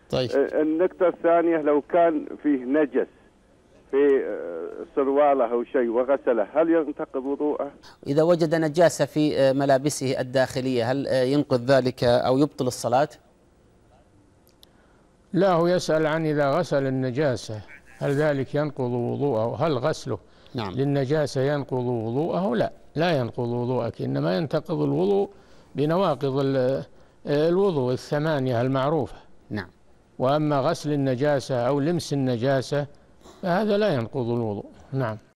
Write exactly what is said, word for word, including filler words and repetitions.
طيب. النقطة الثانية، لو كان فيه نجس في سرواله أو شيء وغسله، هل ينتقض وضوءه؟ إذا وجد نجاسة في ملابسه الداخلية هل ينقض ذلك أو يبطل الصلاة؟ لا، هو يسأل عن إذا غسل النجاسة هل ذلك ينقض وضوءه؟ هل غسله نعم. للنجاسة ينقض وضوءه؟ لا، لا ينقض وضوءك، إنما ينتقض الوضوء بنواقض الوضوء الثمانية المعروفة. نعم. وأما غسل النجاسة أو لمس النجاسة فهذا لا ينقض الوضوء. نعم.